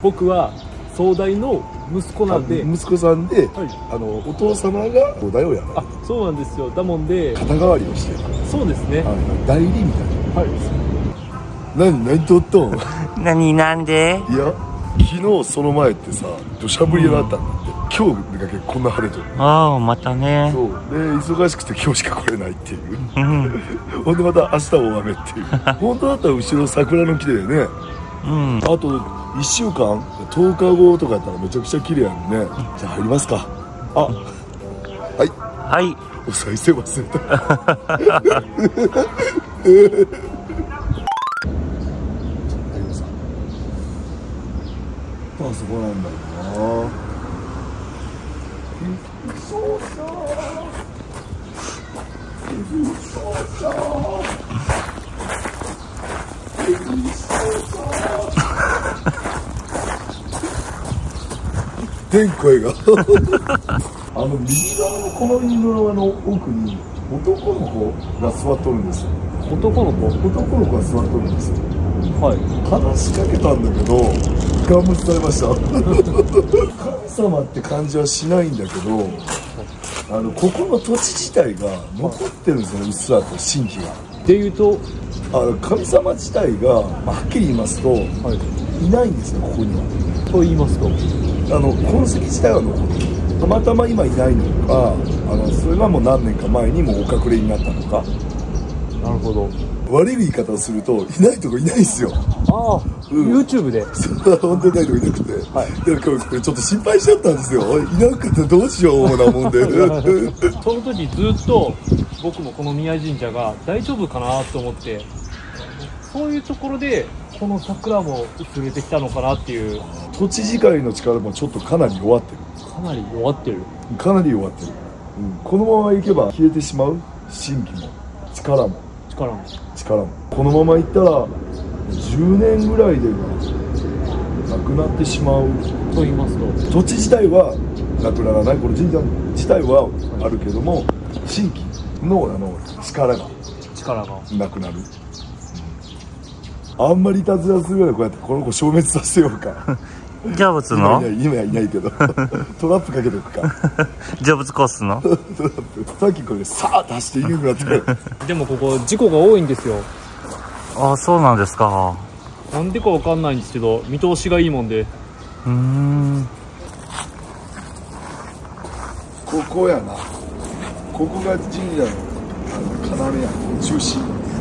僕は総大の息子なんで。 息子さんで、 はい、 お父様が総大をやる。 あ、そうなんですよ。だもんで肩代わりをしてる。 そうですね。 代理みたいな。 はい。 何とっとんなんで？ いや、昨日その前ってさ、土砂降りになったんだって。今日だけこんな晴れてる。 ああ、またね。 そうで、忙しくて今日しか来れないっていうほんでまた明日大雨っていう本当だったら後ろ桜の木だよね。あと1週間10日後とかやったらめちゃくちゃ綺麗やんね。じゃあ入りますか。はいはい。 お賽銭忘れたあそこなんだよな。天声が右側のこの犬の奥に男の子が座っとるんですよ。男の子が座っとるんですよ。はい。話しかけたんだけどガン無視されました神様って感じはしないんだけど、ここの土地自体が残ってるんですよね、うっすらと神秘が。 っていうと、 神様自体が、はっきり言いますと、いないんですよ、ここには。 と言いますと、 痕跡自体は残ってる。たまたま今いないのか、それがもう何年か前にもうお隠れになったのか。 なるほど。 悪い言い方をすると、いないとこいないですよ。 YouTube で。 本当にいないとこいなくて。で、これちょっと心配しちゃったんですよ。いなかったらどうしようなもんで。 その時ずっと、僕もこの宮神社が大丈夫かなと思って、そういうところで、この桜も薄れてきたのかなっていう。 土地自体の力もちょっとかなり弱ってる。 かなり弱ってる。 かなり弱ってる。このままいけば消えてしまう神秘も力も。このままいったら10年ぐらいでなくなってしまうと言いますと、 土地自体はなくならない。この神社自体はあるけども、神秘の力がなくなる。あんまりいたずらするようなこうやってこの子消滅させようか。 成仏の今はいないけどトラップかけておくか。 成仏コースのさっきこれさーっと走っていなくなってるでもここ事故が多いんですよ。 ああ、そうなんですか。 なんでかわかんないんですけど、見通しがいいもんで。 ここやな。ここが神社の要や、中心。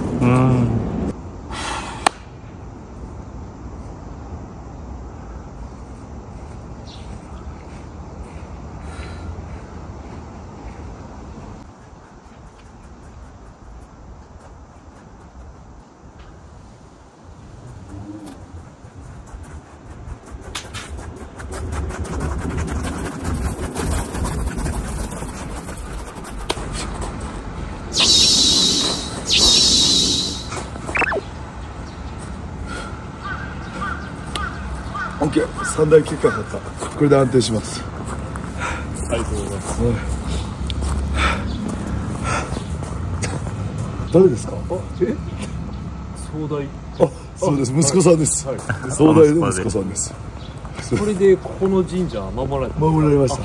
オッケー、3台結果だった。これで安定します。 ありがとうございます。 誰ですか？ 総大。 そうです、息子さんです。総大の息子さんです。 それでここの神社守られました。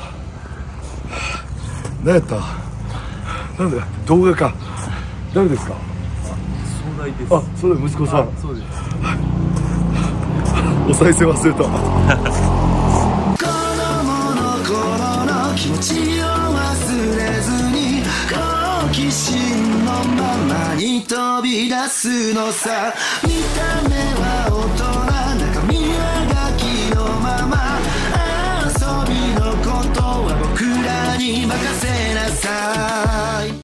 何やった？なんで動画か。誰ですか？ 総大です。 それ息子さん。 そうです。 お賽銭忘れた。 子供の頃の気持ちを忘れずに、好奇心のままに飛び出すのさ。見た目は大人